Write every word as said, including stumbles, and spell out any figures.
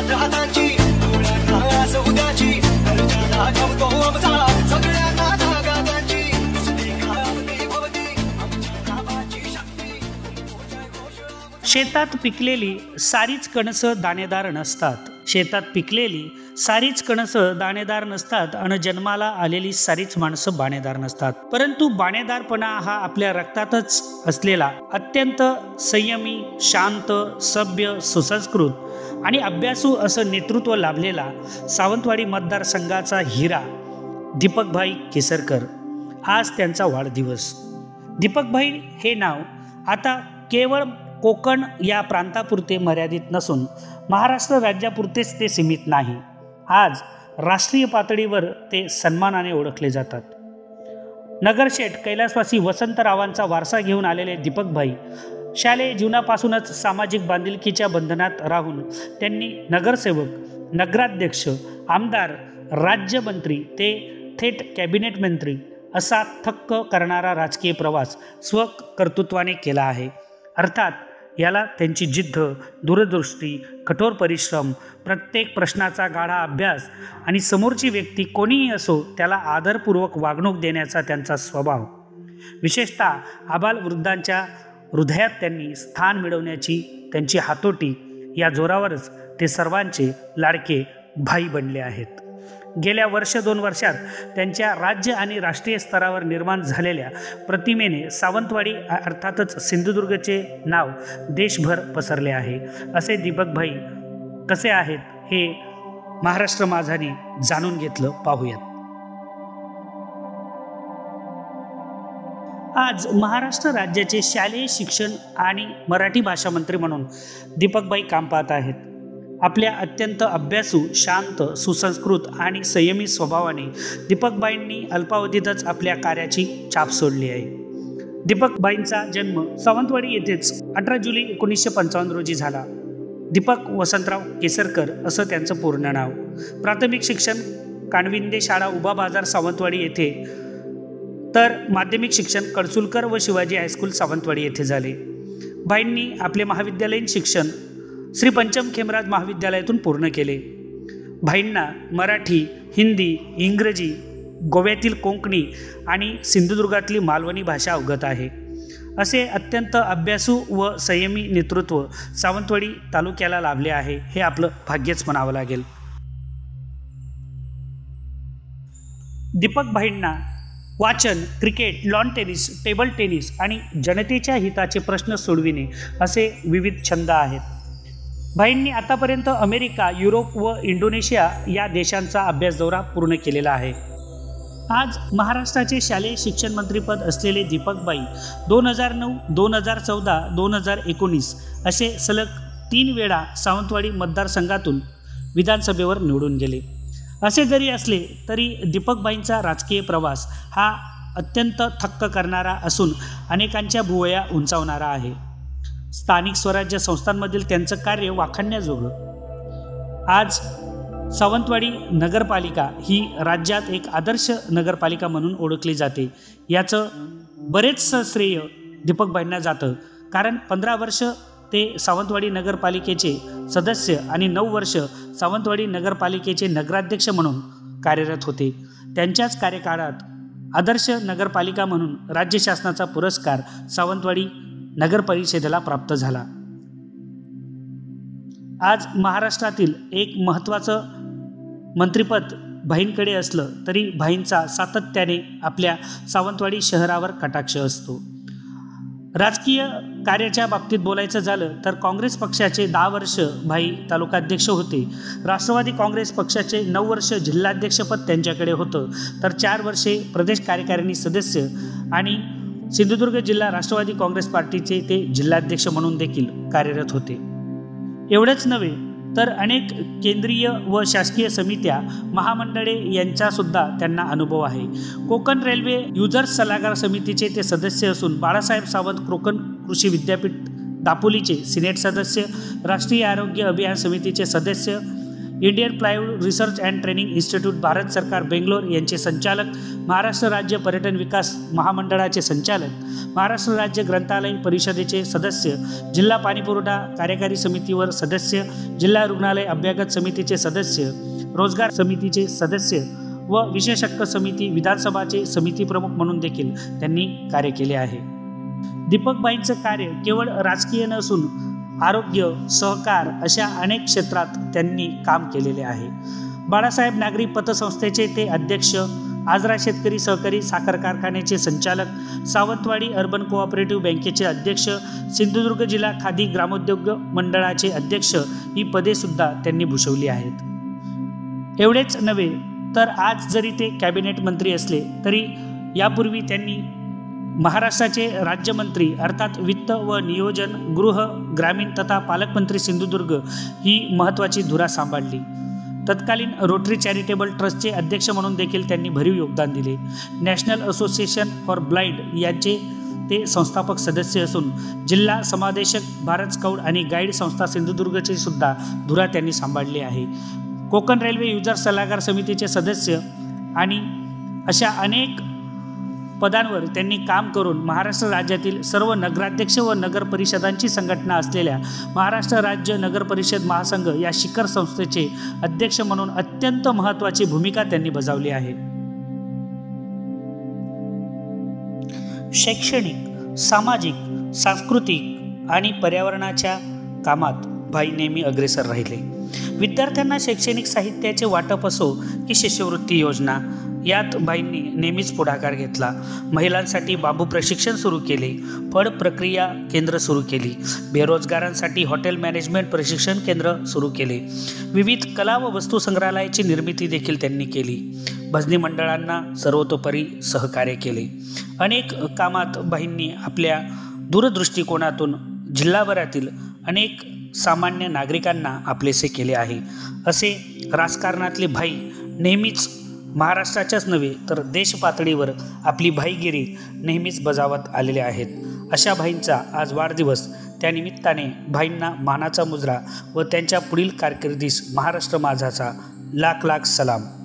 शेतात पिकलेली सारीच कणसं दाणेदार नसतात. शेतात पिकलेली सारीच कणसं दाणेदार नसतात आणि जन्माला आलेली सारीच माणसं बाणेदार नसतात. परंतु बाणेदारपणा हा आपल्या रक्तातच असलेला अत्यंत संयमी, शांत, सभ्य, सुसंस्कृत आणि अभ्यासू असं नेतृत्व लाभलेला सावंतवाडी मतदारसंघाचा हिरा दीपकभाई केसरकर. आज त्यांचा वाढदिवस. दीपकभाई हे नाव आता केवळ कोकण या प्रांतापुरते मर्यादित नसून महाराष्ट्र राज्यापुरतेच ते सीमित नाही. आज राष्ट्रीय पातळीवर ते सन्मानाने ओळखले जातात. नगरशेठ कैलासवासी वसंतरावांचा वारसा घेऊन आलेले दीपकभाई शालेय जीवनापासूनच सामाजिक बांधिलकीच्या बंधनात राहून त्यांनी नगरसेवक, नगराध्यक्ष, आमदार, राज्यमंत्री ते थेट कॅबिनेट मंत्री असा थक्क करणारा राजकीय प्रवास स्वकर्तृत्वाने केला आहे. अर्थात याला त्यांची जिद्द, दूरदृष्टी, कठोर परिश्रम, प्रत्येक प्रश्नाचा गाढा अभ्यास आणि समोरची व्यक्ती कोणीही असो त्याला आदरपूर्वक वागणूक देण्याचा त्यांचा स्वभाव, विशेषतः आबालवृद्धांच्या हृदयात त्यांनी स्थान मिळवण्याची त्यांची हातोटी या जोरावरच ते सर्वांचे लाडके भाई बनले आहेत. गेल्या वर्ष दोन वर्षात त्यांच्या राज्य आणि राष्ट्रीय स्तरावर निर्माण झालेल्या प्रतिमेने सावंतवाडी अर्थातच सिंधुदुर्गचे नाव देशभर पसरले आहे. असे दीपकभाई कसे आहेत हे महाराष्ट्र माझाने जाणून घेतलं. पाहूयात. आज महाराष्ट्र राज्याचे शालेय शिक्षण आणि मराठी भाषा मंत्री म्हणून दीपकभाई काम पाहत आहेत. आपल्या अत्यंत अभ्यासू, शांत, सुसंस्कृत आणि संयमी स्वभावाने दीपकभाईंनी अल्पावधीतच आपल्या कार्याची छाप सोडली आहे. दीपकभाईंचा जन्म सावंतवाडी येथेच अठरा जुलै एकोणीसशे पंचावन्न रोजी झाला. दीपक वसंतराव केसरकर असं त्यांचं पूर्ण नाव. प्राथमिक शिक्षण कानविंदे शाळा उभा बाजार सावंतवाडी येथे, तर माध्यमिक शिक्षण कडचुलकर व शिवाजी हायस्कूल सावंतवाडी येथे झाले. भाईंनी आपले महाविद्यालयीन शिक्षण श्री पंचम खेमराज महाविद्यालयातून पूर्ण केले. भाईंना मराठी, हिंदी, इंग्रजी, गोव्यातील कोकणी आणि सिंधुदुर्गातली मालवणी भाषा अवगत आहे. असे अत्यंत अभ्यासू व संयमी नेतृत्व सावंतवाडी तालुक्याला लाभले आहे हे आपलं भाग्यच म्हणावं लागेल. दीपकभाईंना वाचन, cricket, lawn tennis, table tennis आणि जनतेच्या हिताचे प्रश्न सोडविणे असे विविध छंद आहेत. भाईंनी आतापर्यंत अमेरिका, युरोप व इंडोनेशिया या देशांचा अभ्यास दौरा पूर्ण केलेला आहे. आज महाराष्ट्राचे शालेय शिक्षण मंत्रीपद असलेले दीपकभाई दोन हजार नऊ, दोन हजार चौदा, दोन हजार एकोणीस असे सलग तीन वेळा सावंतवाडी मतदारसंघातून विधानसभेवर निवडून गेले. असे जरी असले तरी दीपकभाईंचा राजकीय प्रवास हा अत्यंत थक्क करणारा असून अनेकांच्या भुवया उंचावणारा आहे. स्थानिक स्वराज्य संस्थांमधील त्यांचं कार्य वाखाणण्याजोगं. आज सावंतवाडी नगरपालिका ही राज्यात एक आदर्श नगरपालिका म्हणून ओळखली जाते. याचं बरेचसं श्रेय दीपकभाईंना जातं, कारण पंधरा वर्ष ते सावंतवाडी नगरपालिकेचे सदस्य आणि नऊ वर्ष सावंतवाडी नगरपालिकेचे नगराध्यक्ष म्हणून कार्यरत होते. त्यांच्याच कार्यकाळात आदर्श नगरपालिका म्हणून राज्य शासनाचा पुरस्कार सावंतवाडी नगर परिषदेला प्राप्त झाला. आज महाराष्ट्रातील एक महत्त्वाचं मंत्रिपद भाईंकडे असलं तरी भाईंचा सातत्याने आपल्या सावंतवाडी शहरावर कटाक्ष असतो. राजकीय कार्याच्या बाबतीत बोलायचं झालं तर काँग्रेस पक्षाचे दहा वर्ष भाई तालुकाध्यक्ष होते. राष्ट्रवादी काँग्रेस पक्षाचे नऊ वर्ष जिल्हाध्यक्षपद त्यांच्याकडे होतं, तर चार वर्षे प्रदेश कार्यकारिणी सदस्य आणि सिंधुदुर्ग जिल्हा राष्ट्रवादी काँग्रेस पार्टीचे ते जिल्हाध्यक्ष म्हणून देखील कार्यरत होते. एवढंच नव्हे तर अनेक केंद्रीय व शासकीय समित्या, महामंडळे यांचासुद्धा त्यांना अनुभव आहे. कोकण रेल्वे युजर्स सल्लागार समितीचे ते सदस्य असून बाळासाहेब सावंत कोकण कृषी विद्यापीठ दापोलीचे सिनेट सदस्य, राष्ट्रीय आरोग्य अभियान समितीचे सदस्य, Indian plywood research and training institute Bharat सरकार बेंगलोर यांचे संचालक, महाराष्ट्र राज्य पर्यटन विकास महामंडळाचे संचालक, महाराष्ट्र राज्य ग्रंथालय परिषदेचे सदस्य, जिल्हा पाणीपुरवठा कार्यकारी समितीवर सदस्य, जिल्हा रुग्णालय अभ्यागत समितीचे सदस्य, रोजगार समितीचे सदस्य व विशेष हक्क समिती विधानसभाचे समिती प्रमुख म्हणून देखील त्यांनी कार्य केले आहे. दीपकबाईंचं कार्य केवळ राजकीय नसून आरोग्य, सहकार अशा अनेक क्षेत्रात त्यांनी काम केलेले आहे. बाळासाहेब नागरी पतसंस्थेचे ते अध्यक्ष, आजरा शेतकरी सहकारी साखर कारखान्याचे संचालक, सावंतवाडी अर्बन कोऑपरेटिव्ह बँकेचे अध्यक्ष, सिंधुदुर्ग जिल्हा खादी ग्रामोद्योग मंडळाचे अध्यक्ष ही पदे सुद्धा त्यांनी भूषवली आहेत. एवढेच नव्हे तर आज जरी ते कॅबिनेट मंत्री असले तरी यापूर्वी त्यांनी महाराष्ट्राचे राज्यमंत्री अर्थात वित्त व नियोजन, गृह, ग्रामीण तथा पालकमंत्री सिंधुदुर्ग ही महत्त्वाची धुरा सांभाळली. तत्कालीन रोटरी चॅरिटेबल ट्रस्टचे अध्यक्ष म्हणून देखील त्यांनी भरीव योगदान दिले. नॅशनल असोसिएशन फॉर ब्लाइंड यांचे ते संस्थापक सदस्य असून जिल्हा समादेशक, भारत स्काउट आणि गाईड संस्था सिंधुदुर्गची सुद्धा धुरा त्यांनी सांभाळली आहे. कोकण रेल्वे युजर सल्लागार समितीचे सदस्य आणि अशा अनेक पदांवर त्यांनी काम करून महाराष्ट्र राज्यातील सर्व नगराध्यक्ष व नगर परिषदांची संघटना असलेल्या महाराष्ट्र राज्य नगर परिषद महासंघ या शिखर संस्थेचे अध्यक्ष म्हणून अत्यंत महत्त्वाची भूमिका त्यांनी बजावली आहे. शैक्षणिक, सामाजिक, सांस्कृतिक आणि पर्यावरणाच्या कामात भाई नेहमी अग्रेसर राहिले. विद्यार्थ्यांना शैक्षणिक साहित्याचे वाटप असो की शिष्यवृत्ती योजना यात भाईंनी नेहमीच पुढाकार घेतला. महिलांसाठी बांबू प्रशिक्षण सुरू केले, फळ प्रक्रिया केंद्र सुरू केली, बेरोजगारांसाठी हॉटेल मॅनेजमेंट प्रशिक्षण केंद्र सुरू केले, विविध कला व वस्तू संग्रहालयाची निर्मिती देखील त्यांनी केली, भजनी मंडळांना सर्वतोपरी सहकार्य केले. अनेक कामात भाईंनी आपल्या दूरदृष्टिकोनातून जिल्हाभरातील अनेक सामान्य नागरिकांना आपलेसे केले आहे. असे राजकारणातले भाई नेहमीच महाराष्ट्राच्याच नव्हे तर देश पातळीवर आपली भाईगिरी नेहमीच बजावत आलेले आहेत. अशा भाईंचा आज वाढदिवस, त्यानिमित्ताने भाईंना मानाचा मुजरा व त्यांच्या पुढील कारकिर्दीस महाराष्ट्र माझाचा लाख लाख सलाम.